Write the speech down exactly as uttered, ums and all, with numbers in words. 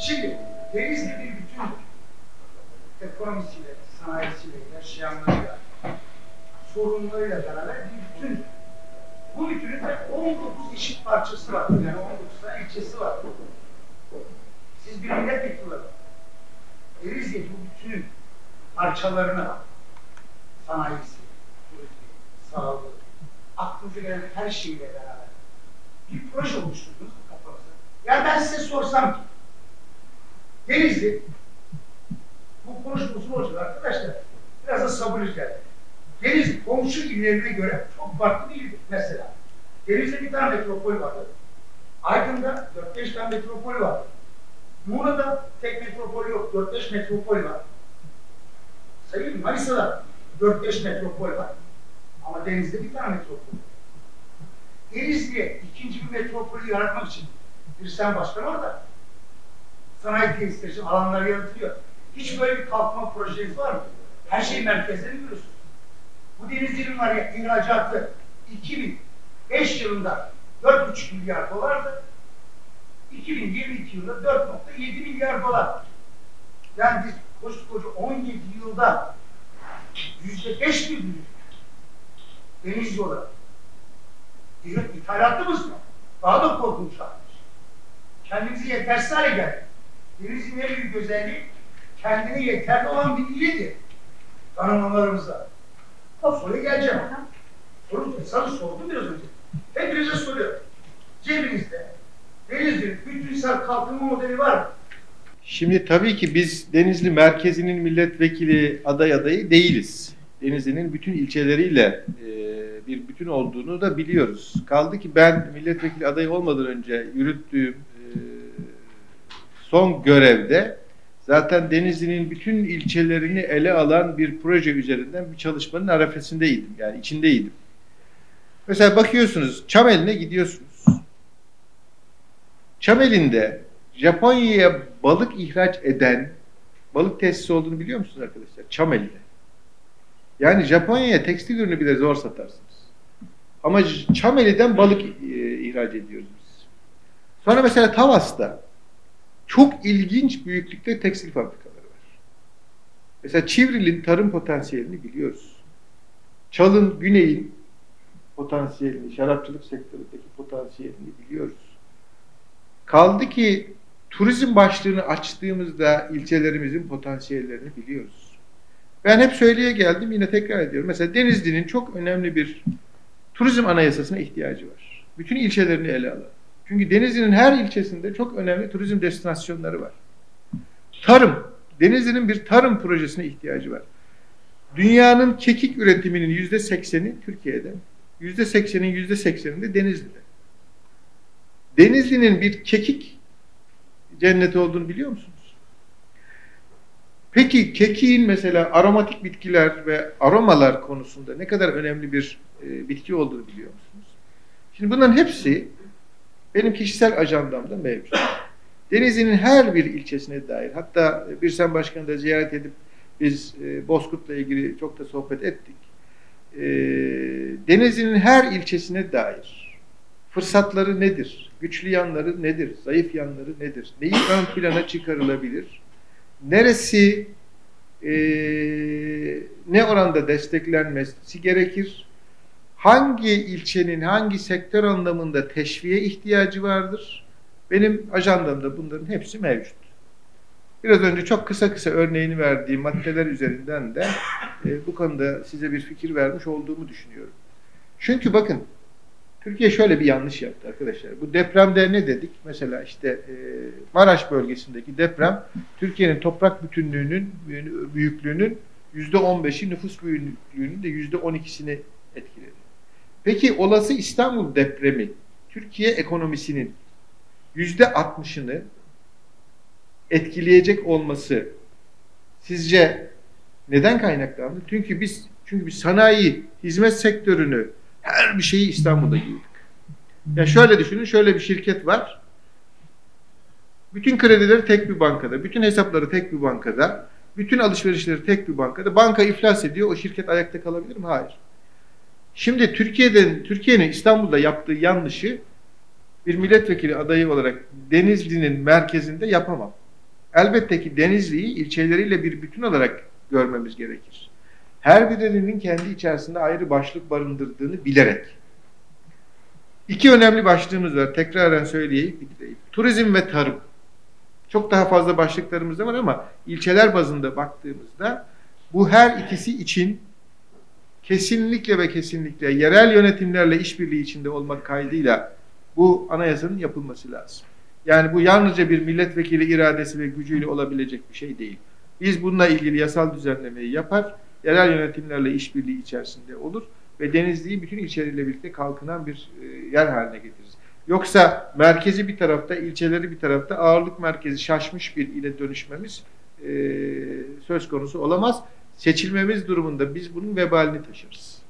Şimdi Denizli bir bütündür. Ekonomisiyle, sanayisiyle, yaşayanlarıyla, sorunlarıyla beraber bir bütündür. Bu bütünün de on dokuz eşit parçası var. Yani on dokuz tane ilçesi var. Siz bir milletvekili olarak Denizli bu bütünün parçalarını, sanayisi, turizmi, sağlığı, aklınıza gelen her şeyle beraber bir proje oluşturdunuz mu kafanızda? Ya ben size sorsam ki Denizli bu konuşma uzun olacak arkadaşlar. Biraz da sabır rica ederim. Denizli komşu illerine göre çok farklı bir ildir. Mesela Denizli'de bir tane metropol vardır. Aydın'da dört beş tane metropol var. Muğla'da tek metropol yok. dört beş metropol var. Sayın Manisa'da dört beş metropol var. Ama Denizli'de bir tane metropol var. Denizli'ye ikinci bir metropolü yaratmak için bir sen başkan orada. Sanayi tesisleri için alanları yaratılıyor. Hiç böyle bir kalkınma projeniz var mı? Her şeyi merkezden görüyorsunuz. Bu Denizli'nin var ya ihracatı iki bin beş yılında dört buçuk milyar dolardı. iki bin yirmi iki yılında dört nokta yedi milyar dolar. Yani biz koskoca on yedi yılda yüzde beş mi büyüdük? Denizli olarak. İthalatımız mı? Daha da korkunç artmış. Kendimizi yetersiz hale geldik. Denizli'nin en büyük özelliği kendine yeterli olan bir ilidir. Tanımlamalarımıza. O soruya geleceğim. Soru, sana sordum biraz önce. Hepinize soruyorum. Cebinizde Denizli'nin bütünsel kalkınma modeli var mı? Şimdi tabii ki biz Denizli merkezinin milletvekili aday adayı değiliz. Denizli'nin bütün ilçeleriyle e, bir bütün olduğunu da biliyoruz. Kaldı ki ben milletvekili adayı olmadan önce yürüttüğüm e, son görevde zaten Denizli'nin bütün ilçelerini ele alan bir proje üzerinden bir çalışmanın arefesindeydim. Yani içindeydim. Mesela bakıyorsunuz Çameli'ne gidiyorsunuz. Çameli'nde Japonya'ya balık ihraç eden balık tesisi olduğunu biliyor musunuz arkadaşlar? Çameli'de. Yani Japonya'ya tekstil ürünü bile zor satarsınız. Ama Çameli'den balık e, ihraç ediyoruz biz. Sonra mesela Tavas'ta çok ilginç büyüklükte tekstil fabrikaları var. Mesela Çivril'in tarım potansiyelini biliyoruz. Çal'ın, Güney'in potansiyelini, şarapçılık sektöründeki potansiyelini biliyoruz. Kaldı ki turizm başlığını açtığımızda ilçelerimizin potansiyellerini biliyoruz. Ben hep söyleye geldim, yine tekrar ediyorum. Mesela Denizli'nin çok önemli bir turizm anayasasına ihtiyacı var. Bütün ilçelerini ele alın. Çünkü Denizli'nin her ilçesinde çok önemli turizm destinasyonları var. Tarım, Denizli'nin bir tarım projesine ihtiyacı var. Dünyanın kekik üretiminin yüzde sekseni Türkiye'de, yüzde seksenin yüzde sekseni de Denizli'de. Denizli'nin bir kekik cenneti olduğunu biliyor musunuz? Peki kekiğin mesela aromatik bitkiler ve aromalar konusunda ne kadar önemli bir e, bitki olduğunu biliyor musunuz? Şimdi bunların hepsi benim kişisel ajandamda mevcut. Denizli'nin her bir ilçesine dair, hatta Birsen Başkanı da ziyaret edip biz e, Bozkurt'la ilgili çok da sohbet ettik. E, Denizli'nin her ilçesine dair fırsatları nedir? Güçlü yanları nedir? Zayıf yanları nedir? Neyi ön plana çıkarılabilir? Neresi e, ne oranda desteklenmesi gerekir? Hangi ilçenin hangi sektör anlamında teşviğe ihtiyacı vardır? Benim ajandamda bunların hepsi mevcut. Biraz önce çok kısa kısa örneğini verdiğim maddeler üzerinden de e, bu konuda size bir fikir vermiş olduğumu düşünüyorum. Çünkü bakın, Türkiye şöyle bir yanlış yaptı arkadaşlar. Bu depremde ne dedik? Mesela işte e, Maraş bölgesindeki deprem Türkiye'nin toprak bütünlüğünün büyüklüğünün yüzde on beşi, nüfus büyüklüğünün de yüzde on ikisini etkiledi. Peki olası İstanbul depremi Türkiye ekonomisinin yüzde altmışını etkileyecek olması sizce neden kaynaklandı? Çünkü biz çünkü biz sanayi, hizmet sektörünü, her bir şeyi İstanbul'da girdik. Ya şöyle düşünün, şöyle bir şirket var. Bütün kredileri tek bir bankada, bütün hesapları tek bir bankada, bütün alışverişleri tek bir bankada. Banka iflas ediyor, o şirket ayakta kalabilir mi? Hayır. Şimdi Türkiye'den Türkiye'nin İstanbul'da yaptığı yanlışı bir milletvekili adayı olarak Denizli'nin merkezinde yapamam. elbette ki Denizli'yi ilçeleriyle bir bütün olarak görmemiz gerekir. Her birinin kendi içerisinde ayrı başlık barındırdığını bilerek. İki önemli başlığımız var. Tekraren söyleyeyim, bitireyim. Turizm ve tarım. Çok daha fazla başlıklarımız da var ama ilçeler bazında baktığımızda bu her ikisi için kesinlikle ve kesinlikle yerel yönetimlerle işbirliği içinde olmak kaydıyla bu anayasanın yapılması lazım. Yani bu yalnızca bir milletvekili iradesi ve gücüyle olabilecek bir şey değil. Biz bununla ilgili yasal düzenlemeyi yapar, yerel yönetimlerle işbirliği içerisinde olur ve Denizli'yi bütün ilçeleriyle birlikte kalkınan bir e, yer haline getiririz. Yoksa merkezi bir tarafta, ilçeleri bir tarafta, ağırlık merkezi şaşmış bir ile dönüşmemiz e, söz konusu olamaz. Seçilmemiz durumunda biz bunun vebalini taşırız.